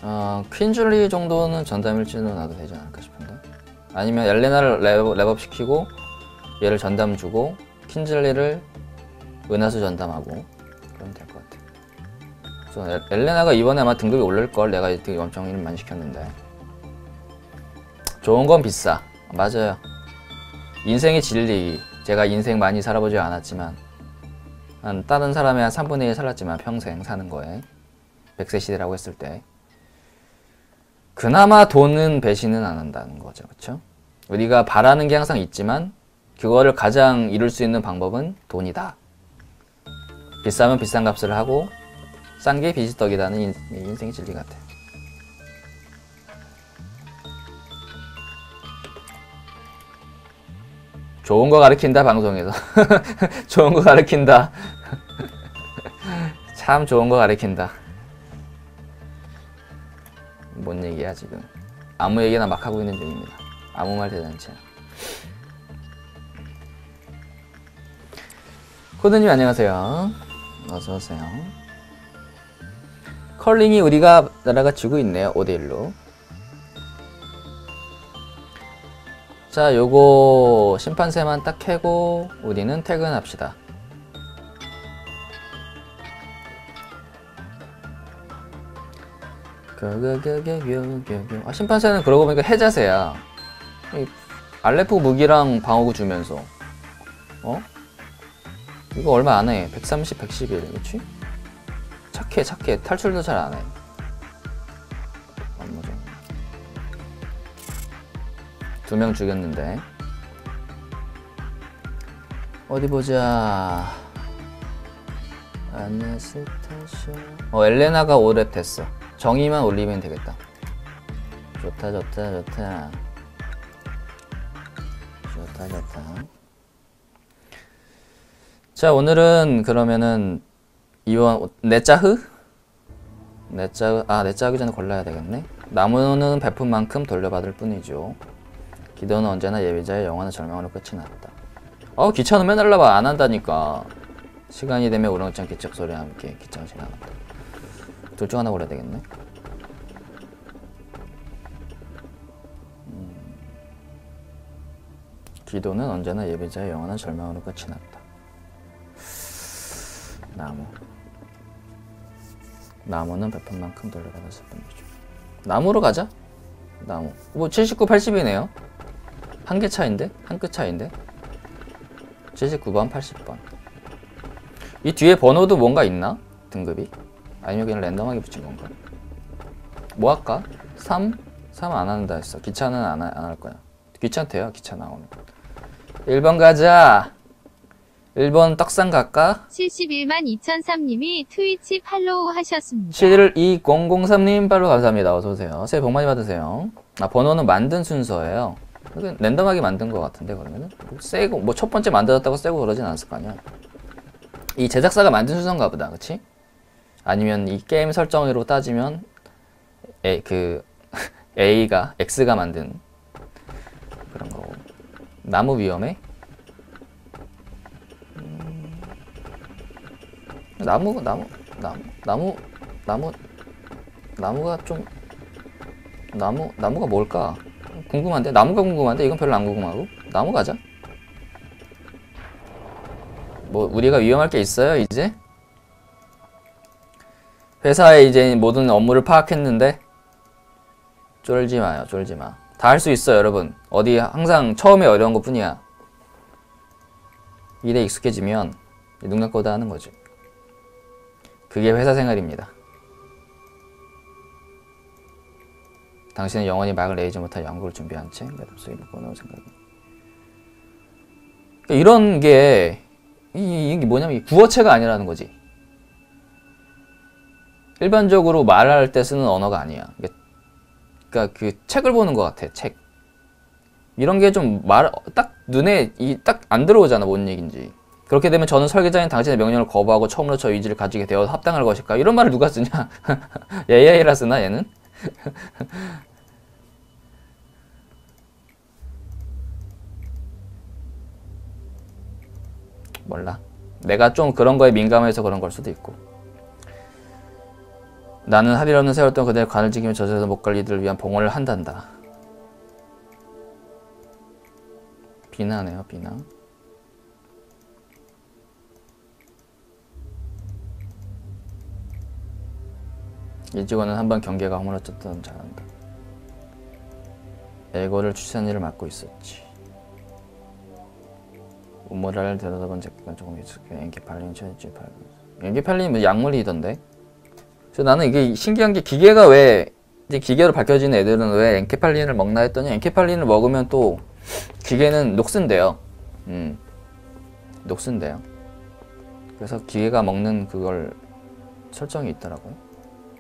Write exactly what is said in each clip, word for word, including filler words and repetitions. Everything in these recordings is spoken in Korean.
어, 퀸줄리 정도는 전담일지는 나도 되지 않을까 싶은데. 아니면 엘레나를 랩업, 랩업 시키고 얘를 전담 주고 퀸줄리를 은하수 전담하고 그러면 될 것 같아. 그래서 엘레나가 이번에 아마 등급이 오를걸. 내가 되게 엄청 일 많이 시켰는데. 좋은 건 비싸. 맞아요. 인생의 진리. 제가 인생 많이 살아보지 않았지만 한 다른 사람의 한 삼분의 일 살았지만 평생 사는 거에 백 세 시대라고 했을 때 그나마 돈은 배신은 안 한다는 거죠. 그쵸? 우리가 바라는 게 항상 있지만 그거를 가장 이룰 수 있는 방법은 돈이다. 비싸면 비싼 값을 하고 싼 게 비지떡이라는 인, 인생의 진리 같아. 좋은 거 가르친다 방송에서. 좋은 거 가르친다. 참 좋은 거 가르친다. 뭔 얘기야 지금. 아무 얘기나 막 하고 있는 중입니다. 아무 말 대잔치야. 코드님 안녕하세요. 어서오세요. 컬링이 우리가 나라가 지고 있네요. 오 대 일로. 자, 요거 심판세만 딱 캐고 우리는 퇴근합시다. 아, 심판세는 그러고 보니까 해자세야. 알레프 무기랑 방어구 주면서 어? 이거 얼마 안해. 백삼십, 백십일 그치? 착해 착해. 탈출도 잘 안해. 두 명 죽였는데 어디 보자. 아네스타샤. 어 엘레나가 오 렙 됐어. 정의만 올리면 되겠다. 좋다 좋다 좋다 좋다 좋다. 자 오늘은 그러면은 이원 네짜흐? 네짜흐 아 네짜흐 전에 골라야 되겠네. 나무는 베푼 만큼 돌려받을 뿐이죠. 기도는 언제나 예비자의 영원한 절망으로 끝이 났다. 어 귀찮으면 맨날 봐. 안 한다니까. 시간이 되면 우렁찬 기척 소리와 함께 기차가 지나간다. 둘 중 하나 골라야 되겠네. 음. 기도는 언제나 예비자의 영원한 절망으로 끝이 났다. 나무. 나무는 베푼 만큼 돌려받았을 뿐이죠. 나무로 가자. 나무. 뭐 칠십구, 팔십이네요. 한 개 차인데? 한 끗 차인데? 칠십구 번, 팔십 번. 이 뒤에 번호도 뭔가 있나? 등급이? 아니면 그냥 랜덤하게 붙인 건가? 뭐 할까? 삼? 삼 안 한다 했어. 기차는 안 할 거야. 귀찮대요, 기차 나오면. 일 번 가자! 일 번 떡상 갈까? 칠십일만 이천삼 님이 트위치 팔로우 하셨습니다. 칠이공공삼 님 팔로우 감사합니다. 어서오세요. 새해 복 많이 받으세요. 아, 번호는 만든 순서예요. 랜덤하게 만든 것 같은데, 그러면은? 뭐 세고, 뭐 첫 번째 만들었다고 세고 그러진 않았을 거 아니야. 이 제작사가 만든 순서인가 보다, 그치? 아니면 이 게임 설정으로 따지면, A, 그, A가, X가 만든 그런 거고. 나무 위험해? 음... 나무, 나무, 나무, 나무, 나무, 나무가 좀, 나무, 나무가 뭘까? 궁금한데? 나무가 궁금한데? 이건 별로 안 궁금하고? 나무 가자. 뭐 우리가 위험할 게 있어요 이제? 회사에 이제 모든 업무를 파악했는데 쫄지 마요. 쫄지 마. 다 할 수 있어 여러분. 어디 항상 처음에 어려운 것 뿐이야. 일에 익숙해지면 눈 감고도 하는 거지. 그게 회사 생활입니다. 당신은 영원히 막을 내리지 못할 연구를 준비한 채 매듭속에 묶어놓을 생각이. 그러니까 이런 게 이, 이게 뭐냐면 구어체가 아니라는 거지. 일반적으로 말할 때 쓰는 언어가 아니야. 그러니까 그 책을 보는 것 같아. 책. 이런 게 좀 말 딱 눈에 딱 안 들어오잖아. 뭔 얘긴지. 그렇게 되면 저는 설계자인 당신의 명령을 거부하고 처음으로 저 의지를 가지게 되어 합당할 것일까? 이런 말을 누가 쓰냐? 에이아이라 쓰나 얘는? 몰라. 내가 좀 그런 거에 민감해서 그런 걸 수도 있고. 나는 할 일 없는 세월 동안 그대의 관을 지키며 저절로 못 갈 이들을 위한 봉헌을 한단다. 비나네요, 비나. 이 직원은 한번 경계가 허물어졌던 자란다. 에고를 추천한 일을 맡고 있었지. 우모라를 들여다본 제끼가 조금 익숙해. 엔케팔린 천지 팔. 엔케팔린은 약물이던데. 그래서 나는 이게 신기한 게 기계가 왜 이제 기계로 밝혀지는 애들은 왜 엔케팔린을 먹나 했더니 엔케팔린을 먹으면 또 기계는 녹슨대요. 음, 녹슨대요. 그래서 기계가 먹는 그걸 설정이 있더라고요.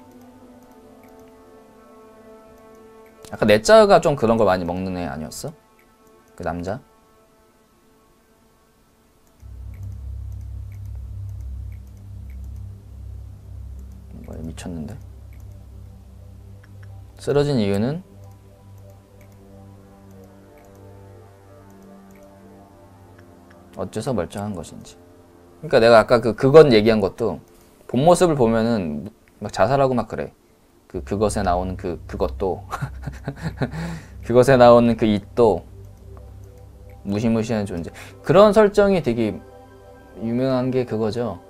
아까 내짜가 좀 그런 걸 많이 먹는 애 아니었어? 그 남자? 뭐야, 미쳤는데? 쓰러진 이유는 어째서 멀쩡한 것인지. 그러니까 내가 아까 그 그건 얘기한 것도 본 모습을 보면은 막 자살하고 막 그래. 그 그것에 나오는 그 그것도 그것에 나오는 그 it도 무시무시한 존재. 그런 설정이 되게 유명한 게 그거죠.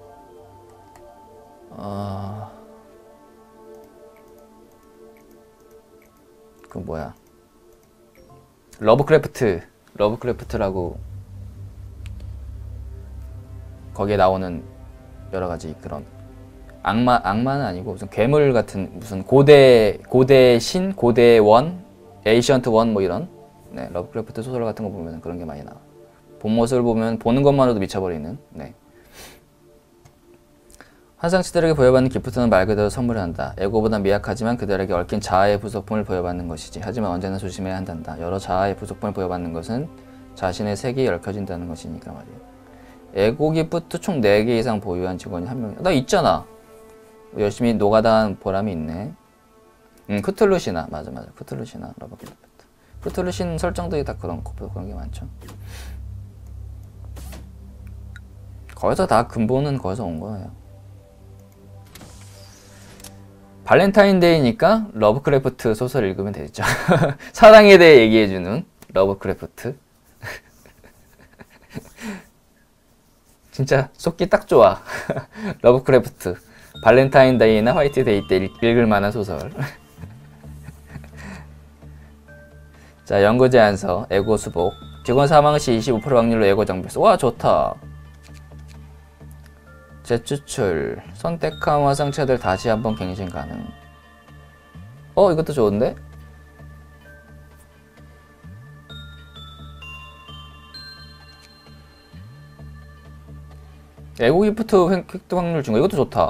아, 그 뭐야? 러브크래프트, 러브크래프트라고 거기에 나오는 여러 가지 그런 악마, 악마는 아니고 무슨 괴물 같은 무슨 고대 고대 신, 고대 원, 에이션트 원 뭐 이런 네, 러브크래프트 소설 같은 거 보면 그런 게 많이 나와. 본 모습을 보면 보는 것만으로도 미쳐버리는. 네. 환상치들에게 보여받는 기프트는 말 그대로 선물을 한다. 에고보다 미약하지만 그들에게 얽힌 자아의 부속품을 보여받는 것이지. 하지만 언제나 조심해야 한단다. 여러 자아의 부속품을 보여받는 것은 자신의 세계에 얽혀진다는 것이니까 말이야. 에고 기프트 총 네 개 이상 보유한 직원이 한 명이야. 나 있잖아. 열심히 노가다한 보람이 있네. 음, 크툴루시나. 맞아, 맞아. 크툴루시나. 러브크래프트. 크툴루신 설정들이 다 그런, 그런 게 많죠. 거기서 다 근본은 거기서 온 거예요. 발렌타인데이니까 러브크래프트 소설 읽으면 되죠. 사랑에 대해 얘기해주는 러브크래프트. 진짜 속기 딱 좋아. 러브크래프트. 발렌타인데이나 화이트데이 때 읽, 읽을 만한 소설. 자, 연구 제안서, 에고 수복. 직원 사망 시 이십오 퍼센트 확률로 에고 정비했어. 와, 좋다. 재추출. 선택한 화상체들 다시 한번 갱신 가능. 어, 이것도 좋은데? 에고 기프트 획득 확률 증가. 이것도 좋다.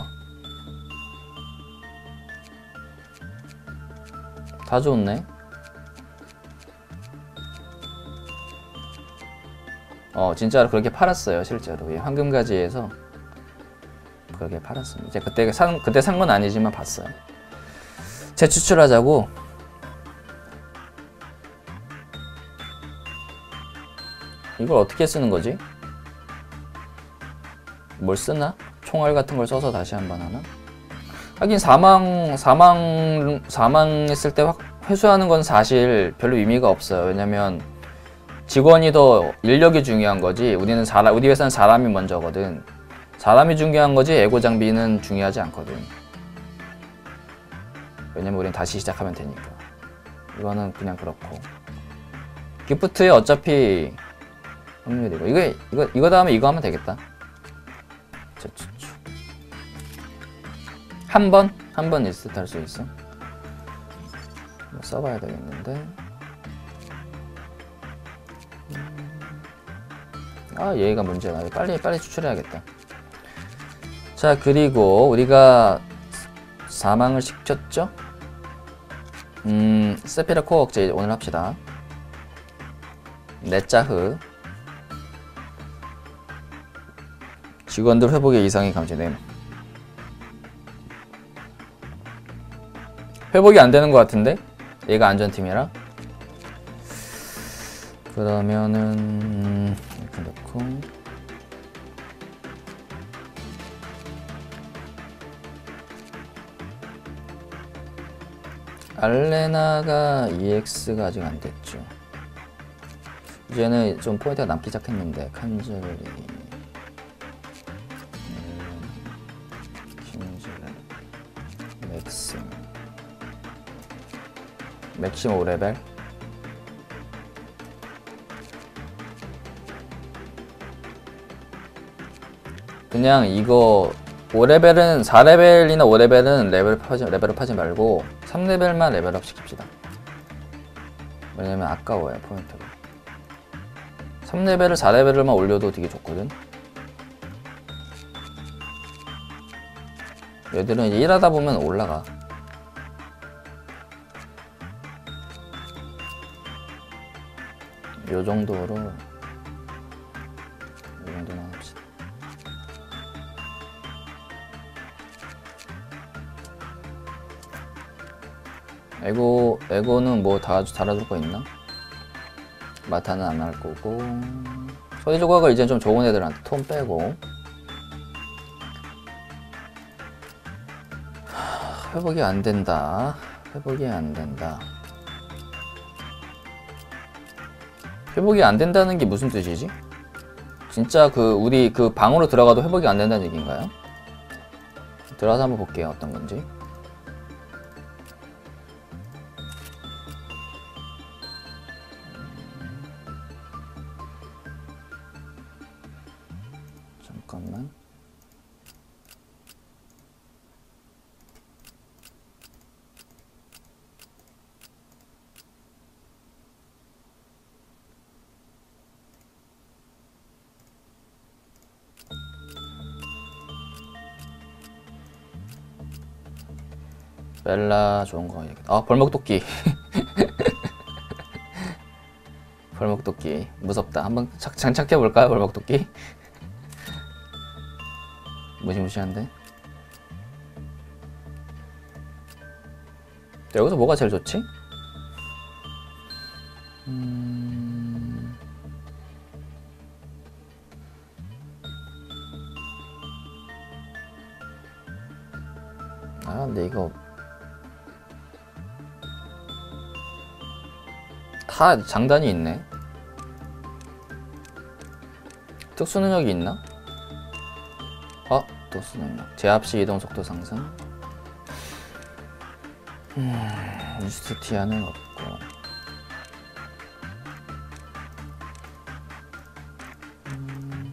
다 좋네. 어, 진짜로 그렇게 팔았어요, 실제로. 예, 황금가지에서 그렇게 팔았습니다. 이제 그때 산, 그때 산 건 아니지만 봤어요. 재추출하자고. 이걸 어떻게 쓰는 거지? 뭘 쓰나? 총알 같은 걸 써서 다시 한번 하나? 하긴 사망, 사망, 사망했을 때 확 회수하는 건 사실 별로 의미가 없어요. 왜냐면 직원이 더 인력이 중요한 거지. 우리는 사람, 우리 회사는 사람이 먼저거든. 사람이 중요한 거지 에고 장비는 중요하지 않거든. 왜냐면 우리는 다시 시작하면 되니까. 이거는 그냥 그렇고. 기프트에 어차피 확률이고. 이거, 이거, 이거 다음에 이거 하면 되겠다. 한 번? 한 번 리스트 할 수 있어? 써봐야 되겠는데. 아, 얘가 문제야. 빨리 빨리 추출해야겠다. 자, 그리고 우리가 사망을 시켰죠? 음, 세피라 코어 억제 오늘 합시다. 네짜흐. 직원들 회복에 이상이 감지됨. 회복이 안 되는 것 같은데? 얘가 안전팀이라? 그러면은 음, 이렇게 넣고 알레나가 이엑스가 아직 안 됐죠. 이제는 좀 포인트가 남기 시작했는데 칸즐리, 킹즐리, 맥심, 맥심 오 레벨. 그냥 이거 오 레벨은 사 레벨이나 오 레벨은 레벨 파지, 레벨업 하지 말고 삼 레벨만 레벨업 시킵시다. 왜냐면 아까워요 포인트가. 삼 레벨을 사 레벨만 올려도 되게 좋거든. 얘들은 이제 일하다 보면 올라가. 요 정도로 요 정도만 합시다. 에고, 에고는 뭐 다, 달아줄 거 있나? 마타는 안 할 거고. 소리 조각을 이제 좀 좋은 애들한테 톤 빼고. 하, 회복이 안 된다. 회복이 안 된다. 회복이 안 된다는 게 무슨 뜻이지? 진짜 그, 우리 그 방으로 들어가도 회복이 안 된다는 얘기인가요? 들어가서 한번 볼게요. 어떤 건지. 잠깐만. 벨라 좋은 거 해야겠다. 아, 벌목도끼. 벌목도끼 무섭다. 한번 장착해 볼까요? 벌목도끼. 무시무시한데. 여기서 뭐가 제일 좋지? 음... 아 근데 이거 다 장단이 있네. 특수 능력이 있나? 어? 특수 능력. 제압시 이동 속도 상승. 음... 유스티아는 없고. 음...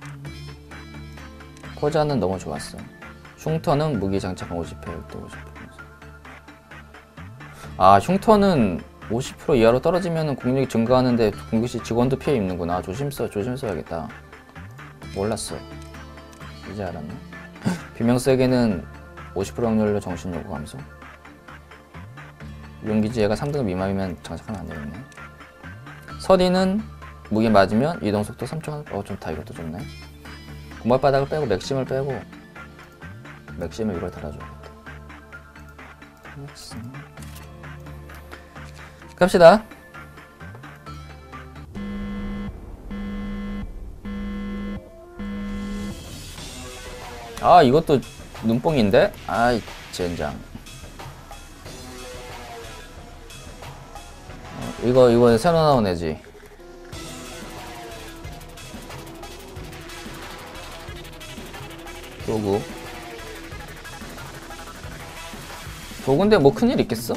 포자는 너무 좋았어. 흉터는 무기 장착한 오십 퍼센트 또 오십 퍼센트. 아, 흉터는 오십 퍼센트 이하로 떨어지면 공격이 증가하는데 공격시 직원도 피해 입는구나. 조심 써, 조심 써야겠다. 몰랐어. 이제 알았네. 비명세계는 오십 퍼센트 확률로 정신요구 감소. 용기지혜가 삼 등급 미만이면 장착하면 안 되겠네. 서리는 무기 맞으면 이동속도 삼 초. 어, 좋다. 이것도 좋네. 공발바닥을 빼고 맥심을 빼고 맥심을 이걸 달아줘야겠다. 맥심. 갑시다. 아, 이것도 눈뽕인데? 아이, 젠장. 어, 이거, 이거 새로 나온 애지. 도구. 도구인데 뭐 큰일 있겠어?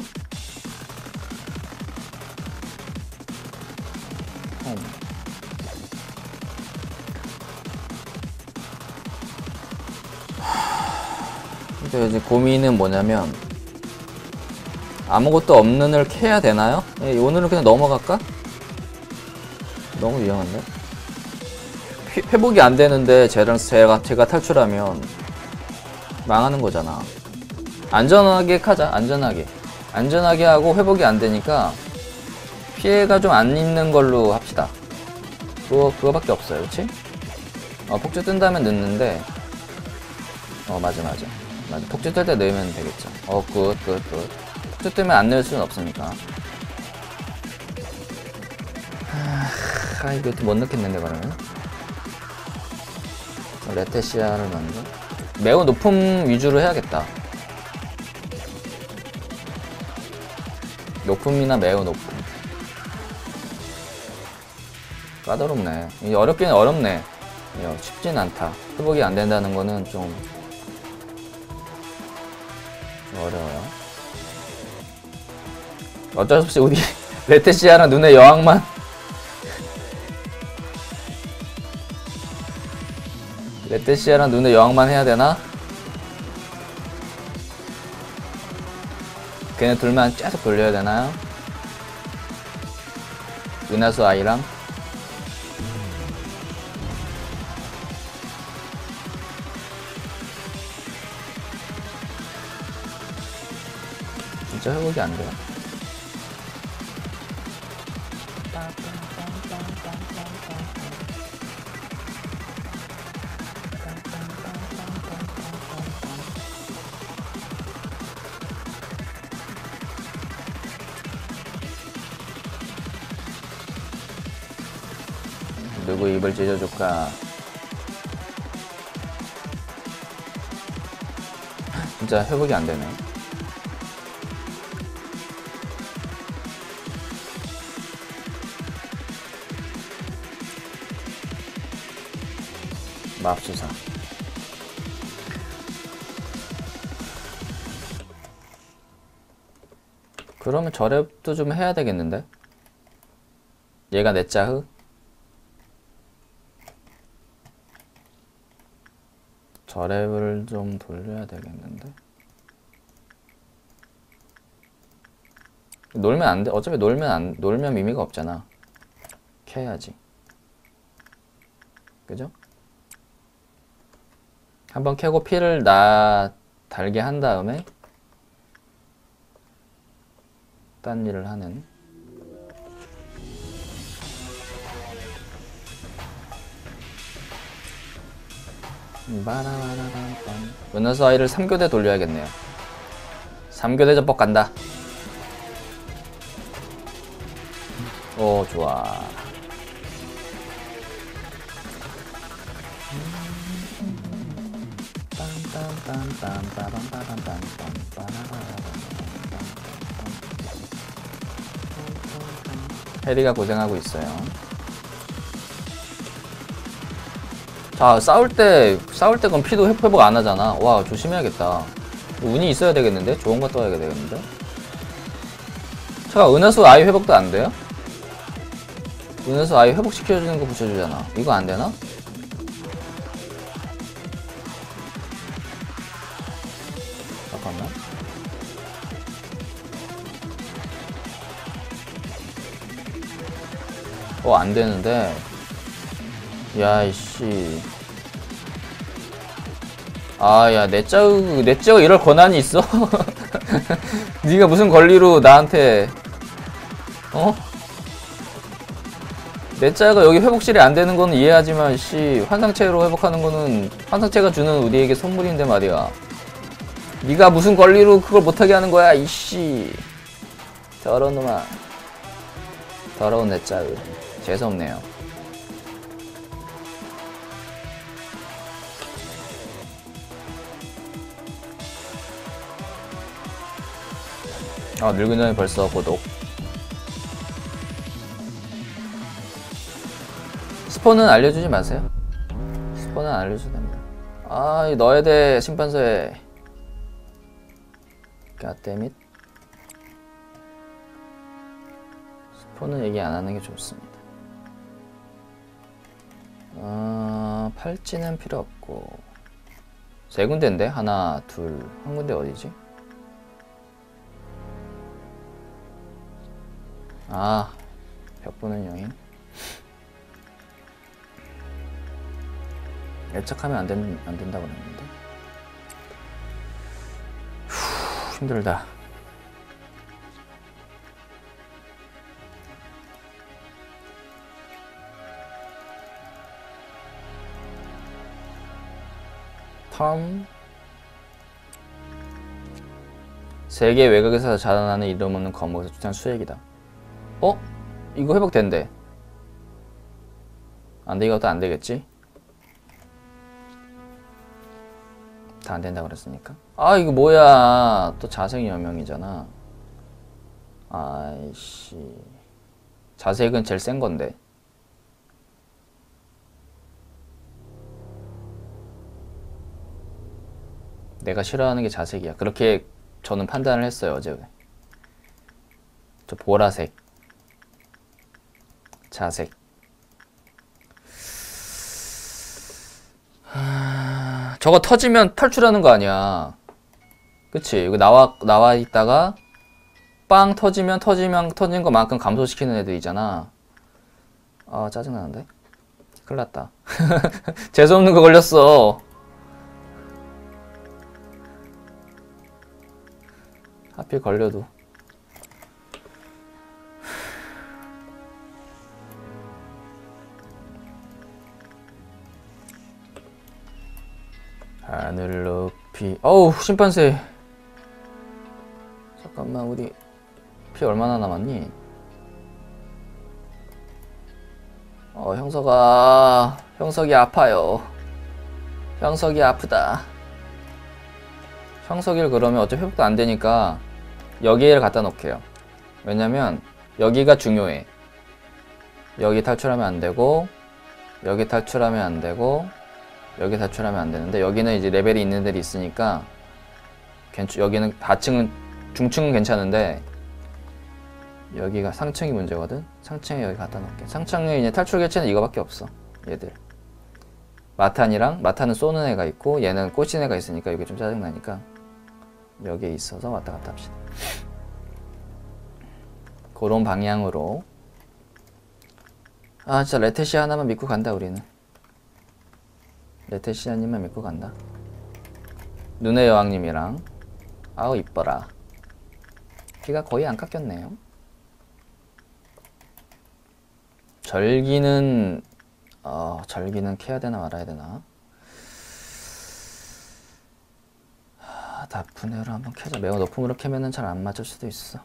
근데 이제 고민은 뭐냐면 아무것도 없는 을 캐야 되나요? 예, 오늘은 그냥 넘어갈까? 너무 위험한데? 피, 회복이 안 되는데 제가, 제가, 제가 탈출하면 망하는 거잖아. 안전하게 하자. 안전하게 안전하게 하고 회복이 안 되니까 피해가 좀 안 있는 걸로 합시다. 그거, 그거밖에 없어요. 그치? 어, 폭주 뜬다면 늦는데 어 맞아 맞아 맞아. 폭주 뜰 때 넣으면 되겠죠. 어 굿 굿 굿. 폭주 뜨면 안 넣을 수는 없으니까. 하, 아 이거 못 넣겠는데 그러면 레테시아를 먼저 매우 높음 위주로 해야겠다. 높음이나 매우 높음. 까다롭네. 이게 어렵긴 어렵네. 야, 쉽진 않다. 회복이 안 된다는 거는 좀, 좀 어려워요. 어쩔 수 없이 우리 레테시아랑 눈의 여왕만 레테시아랑 눈의 여왕만 해야 되나? 걔네 둘만 계속 돌려야 되나요? 은하수 아이랑? 진짜 회복이 안 돼요. 누구 입을 찢어줄까? 진짜 회복이 안 되네. 맙소사. 그러면 저랩도 좀 해야 되겠는데? 얘가 내 짜흐? 저랩을 좀 돌려야 되겠는데? 놀면 안 돼. 어차피 놀면 안, 놀면 의미가 없잖아. 캐야지. 그죠? 한번 캐고 피를 나 달게 한 다음에 딴 일을 하는. 은하수 아이를 삼 교대 돌려야겠네요. 삼 교대 전법 간다. 오, 좋아. 해리가 고생하고 있어요. 자, 싸울 때, 싸울 때 그럼 피도 회복 안 하잖아. 와, 조심해야겠다. 운이 있어야 되겠는데? 좋은 거 떠야 되겠는데? 잠깐, 은하수 아이 회복도 안 돼요? 은하수 아이 회복시켜주는 거 붙여주잖아. 이거 안 되나? 잠깐만. 어, 안 되는데. 야, 이씨. 아, 야, 내 짜우, 내 짜우 이럴 권한이 있어? 네가 무슨 권리로 나한테, 어? 내 짜가 여기 회복실이 안 되는 거는 이해하지만, 씨, 환상체로 회복하는 거는 환상체가 주는 우리에게 선물인데 말이야. 네가 무슨 권리로 그걸 못하게 하는 거야, 이씨. 더러운 놈아. 더러운 내 짜우. 재수없네요. 아, 늙은 년이 벌써 고독. 스폰은 알려주지 마세요. 스폰은 알려주셔도 됩니다. 아, 넣어야 돼, 심판서에. 갓데밋. 스폰은 얘기 안 하는 게 좋습니다. 아, 팔찌는 필요 없고. 세 군데인데? 하나, 둘, 한 군데 어디지? 아, 벽 보는 여인. 애착하면 안, 된, 안 된다고 그랬는데. 후, 힘들다. 텀. 세계 외곽에서 자라나는 이름 없는 거목에서 추천 수액이다. 어? 이거 회복된대. 안돼, 이것도 안되겠지? 다 안된다고 그랬으니까. 아, 이거 뭐야. 또 자생 여명이잖아. 아이씨. 자색은 제일 센 건데. 내가 싫어하는 게 자색이야. 그렇게 저는 판단을 했어요, 어제. 저 보라색. 자색. 하... 저거 터지면 탈출하는 거 아니야. 그치? 이거 나와, 나와 있다가 빵 터지면 터지면 터진 것만큼 감소시키는 애들이잖아. 아, 짜증나는데? 큰일 났다. 재수없는 거 걸렸어. 하필 걸려도. 하늘 높이. 어우, 심판세. 잠깐만, 우리 피 얼마나 남았니? 어, 형석아. 형석이 아파요. 형석이 아프다. 형석이를 그러면 어차피 회복도 안 되니까 여기를 갖다 놓을게요. 왜냐면 여기가 중요해. 여기 탈출하면 안 되고, 여기 탈출하면 안 되고, 여기 탈출하면 안 되는데, 여기는 이제 레벨이 있는 애들이 있으니까 괜찮, 여기는 하층은, 중층은 괜찮은데 여기가 상층이 문제거든. 상층에 여기 갖다 놓을게. 상층에 이제 탈출 개체는 이거밖에 없어. 얘들 마탄이랑, 마탄은 쏘는 애가 있고 얘는 꽂힌 애가 있으니까 이게 좀 짜증나니까 여기에 있어서 왔다 갔다 합시다. 그런 방향으로. 아, 진짜 레테시아 하나만 믿고 간다. 우리는 레테시아님만 믿고 간다. 눈의 여왕님이랑. 아우 이뻐라. 피가 거의 안 깎였네요. 절기는 어, 절기는 캐야 되나 말아야 되나? 하, 다프네로 한번 캐자. 매우 높음으로 캐면은 잘 안 맞을 수도 있어.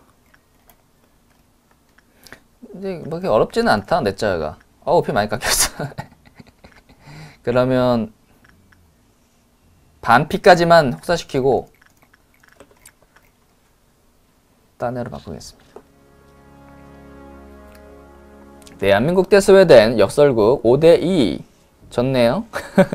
근데 뭐 그렇게 어렵지는 않다. 내 자가. 어우, 피 많이 깎였어. 그러면 반 피까지만 혹사시키고 딴 애로 바꾸겠습니다. 대한민국 대 스웨덴 역설국 오 대 이. 졌네요.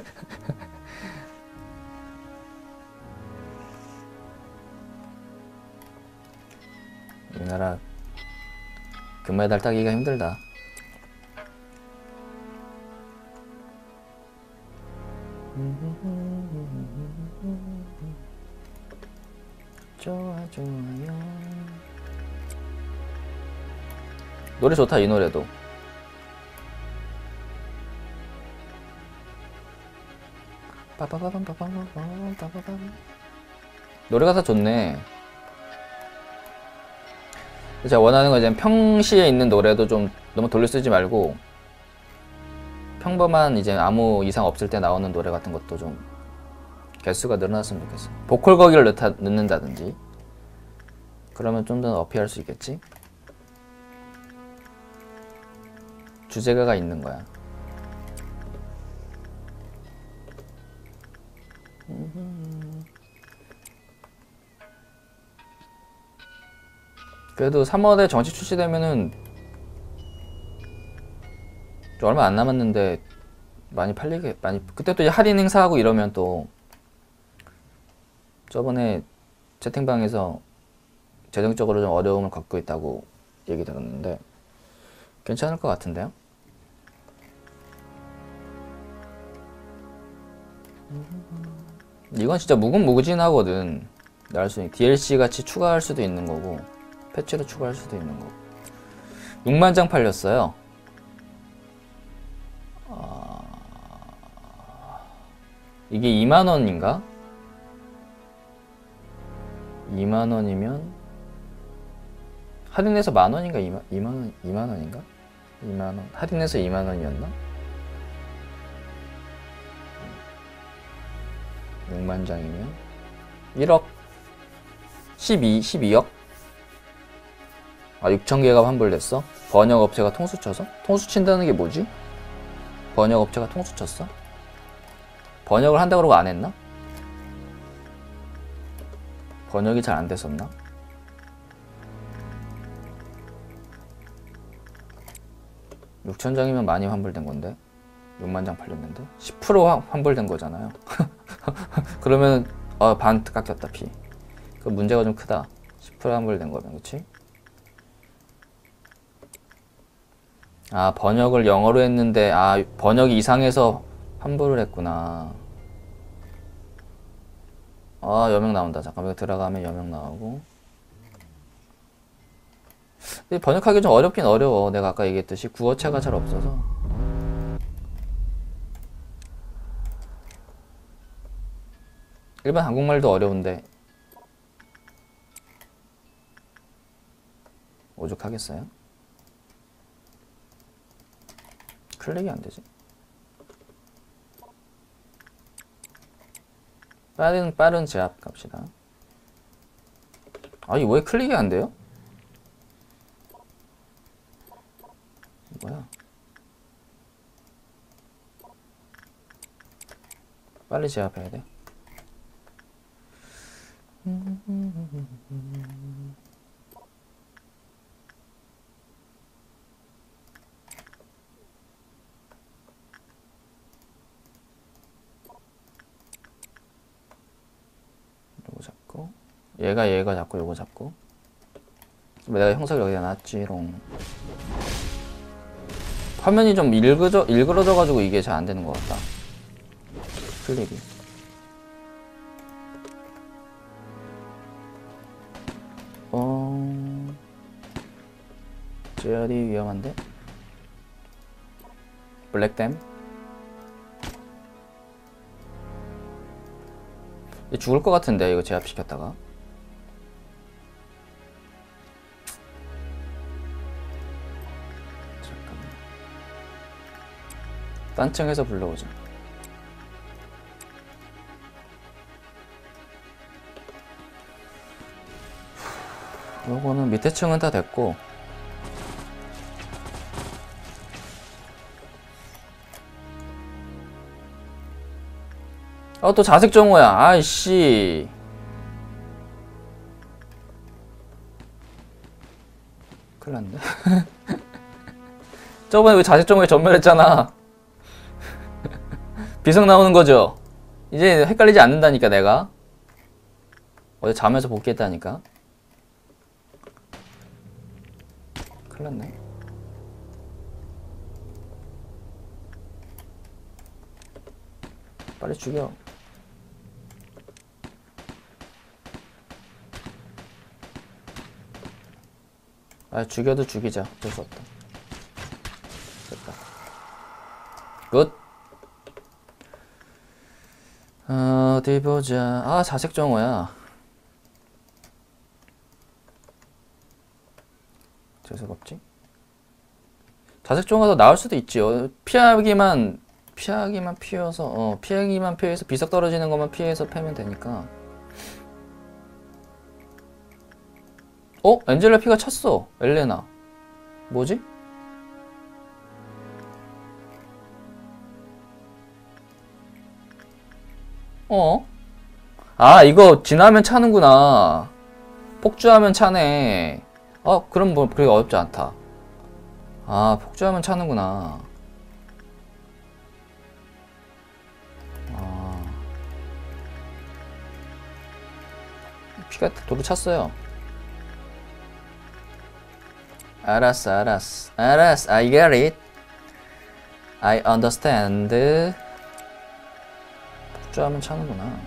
우리나라 금메달 따기가 힘들다. 좋아 좋아요. 노래 좋다. 이 노래도. 노래 가사 좋네. 제가 원하는 건 이제 평시에 있는 노래도 좀 너무 돌려 쓰지 말고 평범한 이제 아무 이상 없을 때 나오는 노래 같은 것도 좀 개수가 늘어났으면 좋겠어. 보컬 거기를 넣다, 넣는다든지 그러면 좀 더 어필할 수 있겠지? 주제가가 있는 거야. 그래도 삼월에 정식 출시되면은 좀 얼마 안 남았는데 많이 팔리게, 많이, 그때 또 이제 할인 행사하고 이러면 또 저번에 채팅방에서 재정적으로 좀 어려움을 겪고 있다고 얘기 들었는데 괜찮을 것 같은데요? 이건 진짜 무궁무진하거든. 날 수 있는 디엘씨 같이 추가할 수도 있는 거고 패치로 추가할 수도 있는 거고. 육만 장 팔렸어요. 아... 이게 이만 원인가? 이만 원이면 할인해서 만 원인가? 이만, 이만 원, 이만 원인가? 이만 원. 할인해서 이만 원이었나? 육만 장이면 일억 십이, 십이억? 아, 육천 개가 환불됐어? 번역업체가 통수 쳐서? 통수 친다는 게 뭐지? 번역업체가 통수 쳤어? 번역을 한다고 그러고 안 했나? 번역이 잘 안 됐었나? 육천 장이면 많이 환불된 건데 육만 장 팔렸는데 십 퍼센트 환- 환불된 거잖아요. 그러면 어, 반 깎였다 피. 그 문제가 좀 크다. 십 퍼센트 환불된 거면. 그치? 아, 번역을 영어로 했는데 아, 번역이 이상해서 환불을 했구나. 아, 여명 나온다. 잠깐만, 이거 들어가면 여명 나오고. 근데 번역하기 좀 어렵긴 어려워. 내가 아까 얘기했듯이 구어체가 잘 없어서. 일반 한국말도 어려운데 오죽하겠어요? 클릭이 안 되지. 빠른 빠른 제압 갑시다. 아, 이거 왜 클릭이 안 돼요? 뭐야? 빨리 제압해야 돼. 요거 잡고 얘가 얘가 잡고 요거 잡고 내가 형석을 여기다 놨지롱. 화면이 좀 일그러, 일그러져 가지고 이게 잘 안 되는 것 같다. 클릭이. 어... 제어리 위험한데? 블랙댐? 죽을 것 같은데 이거 제압시켰다가. 잠깐만. 딴 층에서 불러오자. 요거는 밑에 층은 다 됐고 어, 또 자색 정오야. 아이씨. 큰일 났네. 저번에 왜 자색 정오에 전멸했잖아. 비석 나오는 거죠. 이제 헷갈리지 않는다니까 내가. 어제 잠에서 복귀했다니까. 큰일 났네. 빨리 죽여. 아, 죽여도 죽이자. 어쩔 수 없다. 됐다. 굿. 어, 어디 보자. 아, 자색 정오야. 재수가 없지? 자색 정오가 더 나을 수도 있지. 어, 피하기만 피하기만 피해서 어 피하기만 피해서 비석 떨어지는 것만 피해서 패면 되니까. 어? 엔젤라 피가 찼어. 엘레나. 뭐지? 어? 아, 이거 지나면 차는구나. 폭주하면 차네. 어, 그럼 뭐 그렇게 어렵지 않다. 아, 폭주하면 차는구나. 아, 피가 도로 찼어요. 알았어, 알았어, 알았어. I get it. I understand. 폭주하면 차는구나.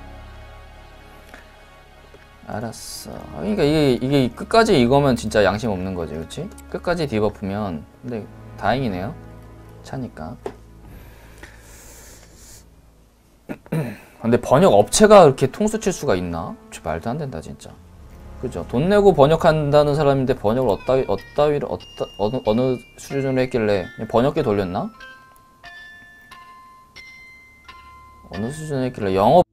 알았어. 그러니까 이게, 이게 끝까지 이거면 진짜 양심 없는 거지, 그치? 끝까지 디버프면. 근데 다행이네요. 차니까. 근데 번역 업체가 그렇게 통수 칠 수가 있나? 말도 안 된다, 진짜. 그죠? 돈 내고 번역한다는 사람인데 번역을 어따위, 어따위를, 어따, 어느, 어느 수준으로 했길래 번역기 돌렸나? 어느 수준으로 했길래 영어